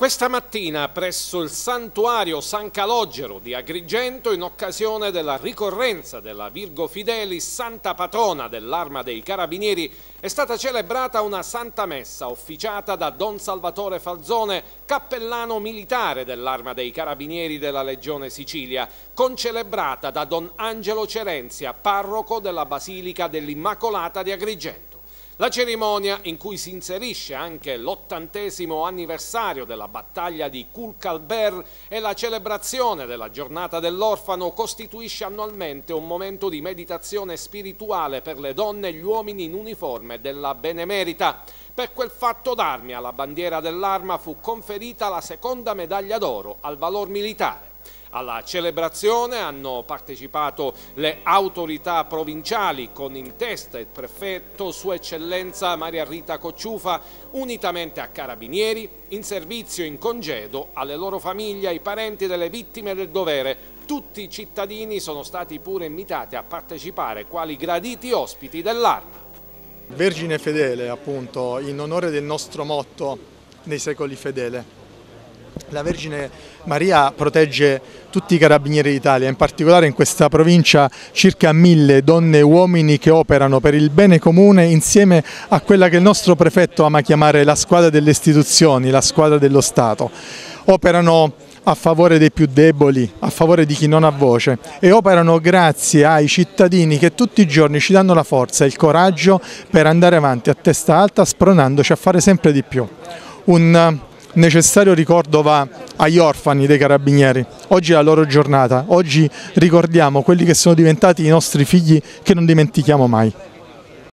Questa mattina presso il santuario San Calogero di Agrigento, in occasione della ricorrenza della Virgo Fidelis, santa patrona dell'Arma dei Carabinieri, è stata celebrata una santa messa officiata da Don Salvatore Falzone, cappellano militare dell'Arma dei Carabinieri della Legione Sicilia, concelebrata da Don Angelo Cerenzia, parroco della Basilica dell'Immacolata di Agrigento. La cerimonia, in cui si inserisce anche l'80° anniversario della battaglia di Culcalber e la celebrazione della giornata dell'orfano, costituisce annualmente un momento di meditazione spirituale per le donne e gli uomini in uniforme della Benemerita. Per quel fatto d'armi alla bandiera dell'Arma fu conferita la seconda medaglia d'oro al valor militare. Alla celebrazione hanno partecipato le autorità provinciali, con in testa il prefetto Sua Eccellenza Maria Rita Cocciufa, unitamente a carabinieri in servizio, in congedo, alle loro famiglie, ai parenti delle vittime del dovere. Tutti i cittadini sono stati pure invitati a partecipare quali graditi ospiti dell'Arma. Vergine fedele, appunto, in onore del nostro motto nei secoli fedele. La Vergine Maria protegge tutti i carabinieri d'Italia, in particolare in questa provincia circa 1000 donne e uomini che operano per il bene comune insieme a quella che il nostro prefetto ama chiamare la squadra delle istituzioni, la squadra dello Stato. Operano a favore dei più deboli, a favore di chi non ha voce, e operano grazie ai cittadini che tutti i giorni ci danno la forza e il coraggio per andare avanti a testa alta, spronandoci a fare sempre di più. Un necessario ricordo va agli orfani dei carabinieri. Oggi è la loro giornata, oggi ricordiamo quelli che sono diventati i nostri figli, che non dimentichiamo mai.